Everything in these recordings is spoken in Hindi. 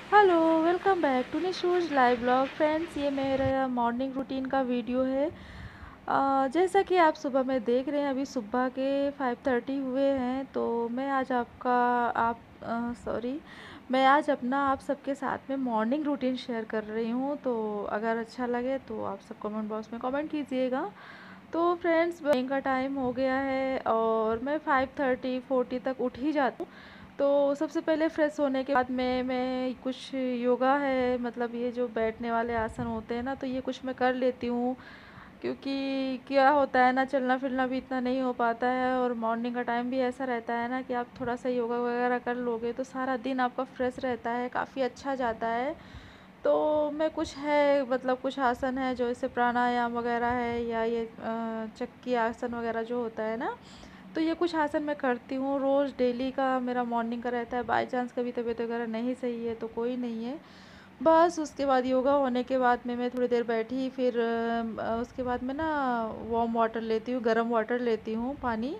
Hello, welcome back to Nishu's live blog. Friends, ये मेरा मॉर्निंग रूटीन का वीडियो है। जैसा कि आप सुबह में देख रहे हैं, अभी सुबह के 5:30 हुए हैं। तो मैं आज आपका आप सॉरी मैं आज अपना आप सबके साथ में मॉर्निंग रूटीन शेयर कर रही हूँ। तो अगर अच्छा लगे तो आप सब कमेंट बॉक्स में कमेंट कीजिएगा। तो फ्रेंड्स, मॉर्निंग का टाइम हो गया है और मैं 5:30 तक उठ ही जाती हूँ। तो सबसे पहले फ्रेश होने के बाद मैं कुछ योगा है, मतलब ये जो बैठने वाले आसन होते हैं ना, तो ये कुछ मैं कर लेती हूँ। क्योंकि क्या होता है ना, चलना फिरना भी इतना नहीं हो पाता है और मॉर्निंग का टाइम भी ऐसा रहता है ना कि आप थोड़ा सा योगा वगैरह कर लोगे तो सारा दिन आपका फ्रेश रहता है, काफ़ी अच्छा जाता है। तो मैं कुछ है, मतलब कुछ आसन है जो जैसे प्राणायाम वगैरह है, या ये चक्की आसन वगैरह जो होता है ना, तो ये कुछ आसन मैं करती हूँ रोज़। डेली का मेरा मॉर्निंग का रहता है। बाय चांस कभी तबीयत वगैरह नहीं सही है तो कोई नहीं है। बस उसके बाद योगा होने के बाद में मैं थोड़ी देर बैठी, फिर उसके बाद मैं ना वार्म वाटर लेती हूँ, गर्म वाटर लेती हूँ, पानी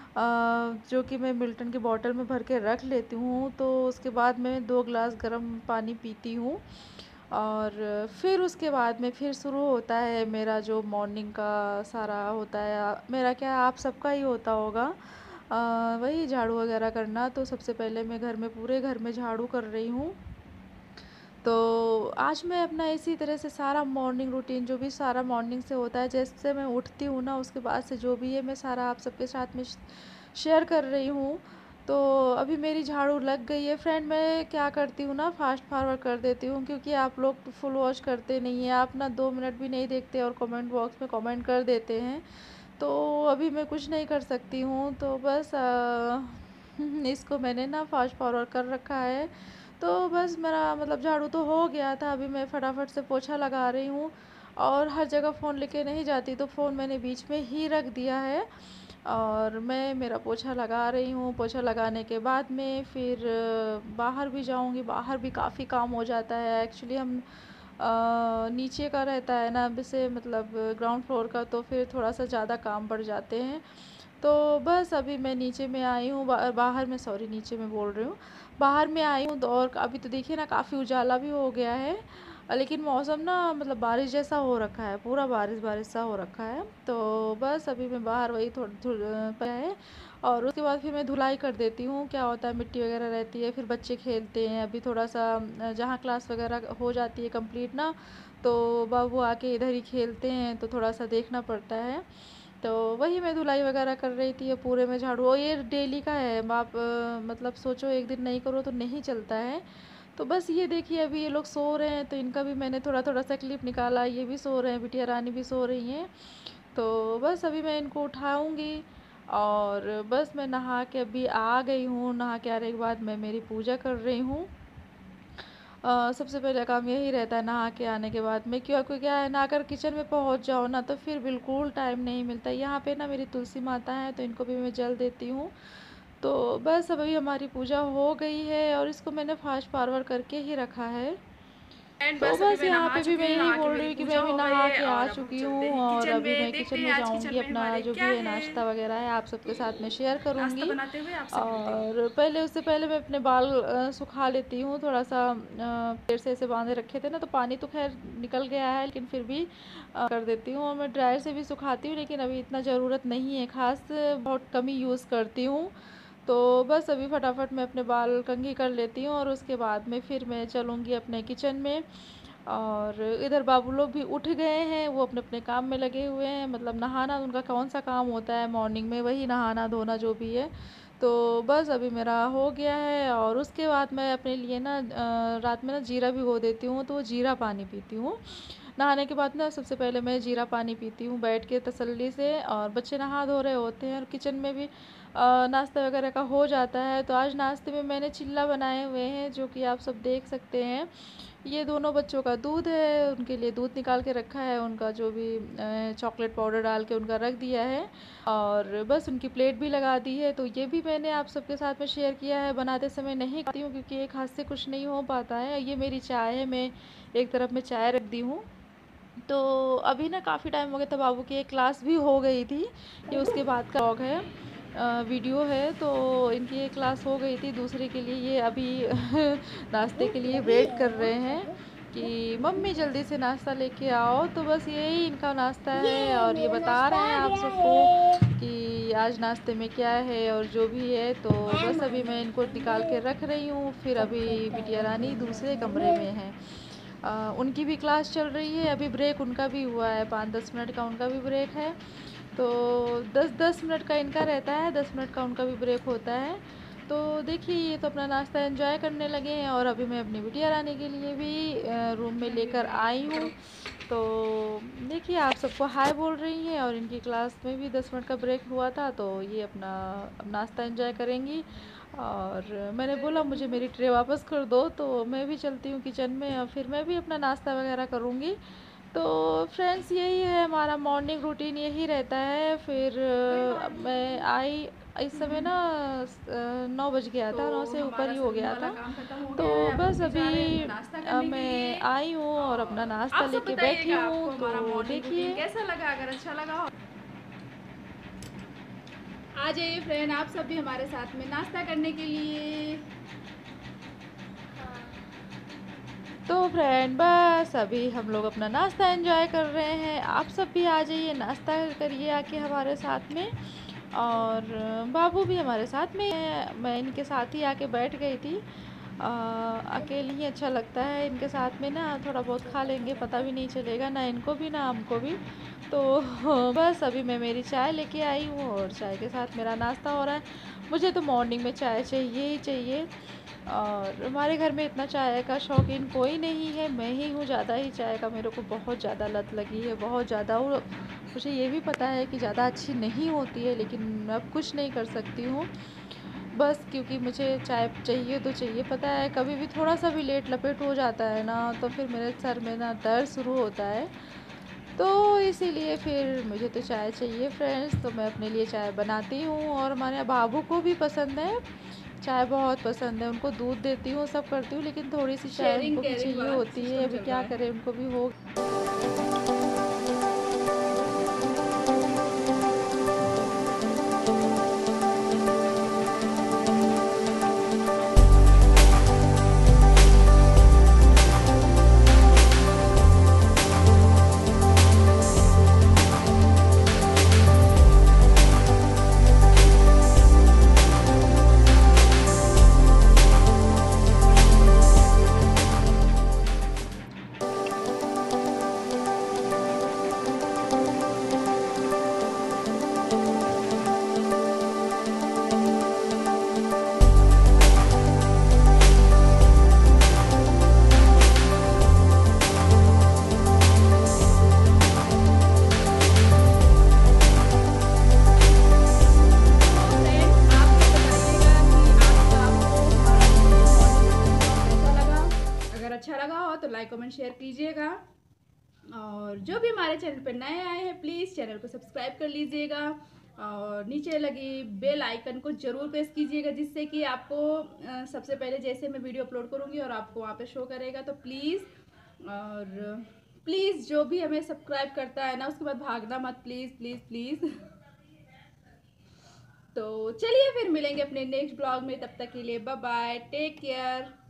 जो कि मैं मिल्टन की बॉटल में भर के रख लेती हूँ। तो उसके बाद मैं 2 ग्लास गर्म पानी पीती हूँ और फिर उसके बाद में फिर शुरू होता है मेरा जो मॉर्निंग का सारा होता है। मेरा क्या, आप सबका ही होता होगा, वही झाड़ू वगैरह करना। तो सबसे पहले मैं घर में, पूरे घर में झाड़ू कर रही हूँ। तो आज मैं अपना इसी तरह से सारा मॉर्निंग रूटीन, जो भी सारा मॉर्निंग से होता है, जैसे मैं उठती हूँ ना उसके बाद से जो भी है, मैं सारा आप सबके साथ में शेयर कर रही हूँ। तो अभी मेरी झाड़ू लग गई है। फ्रेंड, मैं क्या करती हूँ ना, फास्ट फॉरवर्ड कर देती हूँ क्योंकि आप लोग फुल वॉच करते नहीं हैं। आप ना 2 मिनट भी नहीं देखते और कमेंट बॉक्स में कमेंट कर देते हैं। तो अभी मैं कुछ नहीं कर सकती हूँ, तो बस इसको मैंने ना फास्ट फॉरवर्ड कर रखा है। तो बस मेरा मतलब झाड़ू तो हो गया था, अभी मैं फटाफट से पोछा लगा रही हूँ। और हर जगह फ़ोन लेके नहीं जाती, तो फ़ोन मैंने बीच में ही रख दिया है और मैं मेरा पोछा लगा रही हूँ। पोछा लगाने के बाद में फिर बाहर भी जाऊँगी। बाहर भी काफ़ी काम हो जाता है। एक्चुअली हम नीचे का रहता है ना, जैसे मतलब ग्राउंड फ्लोर का, तो फिर थोड़ा सा ज़्यादा काम बढ़ जाते हैं। तो बस अभी मैं नीचे में आई हूँ, बाहर में, सॉरी, नीचे में बोल रही हूँ, बाहर में आई हूँ। तो और अभी तो देखिए ना, काफ़ी उजाला भी हो गया है। लेकिन मौसम ना, मतलब बारिश जैसा हो रखा है, पूरा बारिश बारिश सा हो रखा है। तो बस अभी मैं बाहर वही थोड़ी पाया है और उसके बाद फिर मैं धुलाई कर देती हूँ। क्या होता है, मिट्टी वगैरह रहती है, फिर बच्चे खेलते हैं। अभी थोड़ा सा जहाँ क्लास वगैरह हो जाती है कंप्लीट ना, तो बाबू आके इधर ही खेलते हैं, तो थोड़ा सा देखना पड़ता है। तो वही मैं धुलाई वगैरह कर रही थी। पूरे में झाड़ू, और ये डेली का है। आप मतलब सोचो, एक दिन नहीं करो तो नहीं चलता है। तो बस ये देखिए, अभी ये लोग सो रहे हैं तो इनका भी मैंने थोड़ा थोड़ा सा क्लिप निकाला। ये भी सो रहे हैं, बिटिया रानी भी सो रही हैं। तो बस अभी मैं इनको उठाऊंगी और बस मैं नहा के अभी आ गई हूँ। नहा के आने के बाद मैं मेरी पूजा कर रही हूँ। सबसे पहले काम यही रहता है नहा के आने के बाद में, क्योंकि क्या है ना, अगर किचन में पहुंच जाओ ना तो फिर बिल्कुल टाइम नहीं मिलता। यहाँ पे ना मेरी तुलसी माता है, तो इनको भी मैं जल देती हूँ। तो बस अभी हमारी पूजा हो गई है और इसको मैंने फास्ट फॉरवर्ड करके ही रखा है। एंड तो बस अभी बस मैं यहाँ नहा पे भी चुकी मैं हूँ, यही नहा के बोल रही मेरी हूँ कि मैं पूजा अभी हो गई नहा है के आ और अब हम चुकी चलते हूँ हैं और किचन अभी में। मैं देखते किचन हैं में आज जाऊँगी। किचन में अपना हमारे जो क्या भी है है। नाश्ता वगैरह है, आप सबके साथ में शेयर नाश्ता करूँगी। बनाते हुए आपसे मिलती हूँ। और पहले, उससे पहले मैं अपने बाल सुखा लेती हूँ थोड़ा सा। पेड़ से ऐसे बांधे रखे थे ना, तो पानी तो खैर निकल गया है, लेकिन फिर भी कर देती हूँ। और मैं ड्रायर से भी सुखाती हूँ, लेकिन अभी इतना ज़रूरत नहीं है खास, बहुत कम ही यूज़ करती हूँ। तो बस अभी फटाफट मैं अपने बाल कंघी कर लेती हूँ और उसके बाद में फिर मैं चलूँगी अपने किचन में। और इधर बाबू लोग भी उठ गए हैं, वो अपने अपने काम में लगे हुए हैं। मतलब नहाना उनका कौन सा काम होता है मॉर्निंग में, वही नहाना धोना जो भी है। तो बस अभी मेरा हो गया है और उसके बाद मैं अपने लिए ना रात में ना जीरा भिगो देती हूँ, तो वो जीरा पानी पीती हूँ। नहाने के बाद ना सबसे पहले मैं जीरा पानी पीती हूँ बैठ के तसल्ली से। और बच्चे नहा धो रहे होते हैं और किचन में भी नाश्ता वगैरह का हो जाता है। तो आज नाश्ते में मैंने चिल्ला बनाए हुए हैं, जो कि आप सब देख सकते हैं। ये दोनों बच्चों का दूध है, उनके लिए दूध निकाल के रखा है, उनका जो भी चॉकलेट पाउडर डाल के उनका रख दिया है। और बस उनकी प्लेट भी लगा दी है। तो ये भी मैंने आप सबके साथ में शेयर किया है। बनाते समय नहीं खाती हूँ क्योंकि एक हाथ से कुछ नहीं हो पाता है। ये मेरी चाय है, मैं एक तरफ में चाय रख दी हूँ। तो अभी ना काफ़ी टाइम हो गया था, बाबू की एक क्लास भी हो गई थी, ये उसके बाद का व्लॉग है। वीडियो है। तो इनकी एक क्लास हो गई थी, दूसरे के लिए ये अभी नाश्ते के लिए वेट कर रहे हैं कि मम्मी जल्दी से नाश्ता लेके आओ। तो बस यही इनका नाश्ता है और ये बता रहे हैं आप सबको कि आज नाश्ते में क्या है और जो भी है। तो बस अभी मैं इनको निकाल के रख रही हूँ। फिर अभी बिटिया रानी दूसरे कमरे में है, उनकी भी क्लास चल रही है। अभी ब्रेक उनका भी हुआ है, 5-10 मिनट का उनका भी ब्रेक है। तो 10-10 मिनट का इनका रहता है, 10 मिनट का उनका भी ब्रेक होता है। तो देखिए ये तो अपना नाश्ता एंजॉय करने लगे हैं और अभी मैं अपनी बिटिया रानी के लिए भी रूम में लेकर आई हूँ। तो देखिए आप सबको हाय बोल रही हैं और इनकी क्लास में भी 10 मिनट का ब्रेक हुआ था, तो ये अपना नाश्ता एंजॉय करेंगी। और मैंने बोला मुझे मेरी ट्रे वापस कर दो, तो मैं भी चलती हूँ किचन में और फिर मैं भी अपना नाश्ता वगैरह करूँगी। तो फ्रेंड्स यही है हमारा मॉर्निंग रूटीन, यही रहता है। फिर मैं आई इस समय ना 9 बज गया था, 9 तो से ऊपर हमारा ही हो सब्जी गया वाला था। काम खत्म हो तो गया है, अब हम बस भी जा रहे हैं अभी नाश्ता करने के लिए। मैं आई हूँ और अपना नाश्ता आप सब लेके बैठी बताइएगा हूँ। आपको तो हमारा मॉर्निंग रूटीन देखिए कैसा लगा। अगर अच्छा लगा हो आ जाइए फ्रेंड, आप सब भी हमारे साथ में नाश्ता करने के लिए। तो फ्रेंड बस अभी हम लोग अपना नाश्ता एंजॉय कर रहे हैं, आप सब भी आ जाइए नाश्ता करिए आके हमारे साथ में। और बाबू भी हमारे साथ में है, मैं इनके साथ ही आके बैठ गई थी। अकेले ही अच्छा लगता है, इनके साथ में ना थोड़ा बहुत खा लेंगे, पता भी नहीं चलेगा ना इनको भी ना हमको भी। तो बस अभी मैं मेरी चाय लेके आई हूँ और चाय के साथ मेरा नाश्ता हो रहा है। मुझे तो मॉर्निंग में चाय चाहिए ही चाहिए और हमारे घर में इतना चाय का शौकीन कोई नहीं है, मैं ही हूँ ज़्यादा ही चाय का, मेरे को बहुत ज़्यादा लत लगी है, बहुत ज़्यादा। और मुझे ये भी पता है कि ज़्यादा अच्छी नहीं होती है, लेकिन अब कुछ नहीं कर सकती हूँ बस, क्योंकि मुझे चाय चाहिए तो चाहिए। पता है कभी भी थोड़ा सा भी लेट लपेट हो जाता है ना, तो फिर मेरे सर में ना दर्द शुरू होता है। तो इसीलिए फिर मुझे तो चाय चाहिए फ्रेंड्स। तो मैं अपने लिए चाय बनाती हूँ और हमारे बाबू को भी पसंद है, चाय बहुत पसंद है, उनको दूध देती हूँ सब करती हूँ, लेकिन थोड़ी सी चाय शेयरिंग उनको भी केयरिंग चाहिए वाला होती है। सिस्टम अभी चल रहा क्या है। करें, उनको भी हो। अच्छा लगा हो तो लाइक कमेंट शेयर कीजिएगा और जो भी हमारे चैनल पर नए आए हैं प्लीज़ चैनल को सब्सक्राइब कर लीजिएगा और नीचे लगी बेल आइकन को ज़रूर प्रेस कीजिएगा, जिससे कि आपको सबसे पहले जैसे मैं वीडियो अपलोड करूँगी और आपको वहाँ पे शो करेगा। तो प्लीज़ और प्लीज़ जो भी हमें सब्सक्राइब करता है ना उसके बाद भागना मत, प्लीज़ प्लीज़ प्लीज़। तो चलिए फिर मिलेंगे अपने नेक्स्ट ब्लॉग में, तब तक के लिए बाय बाय, टेक केयर।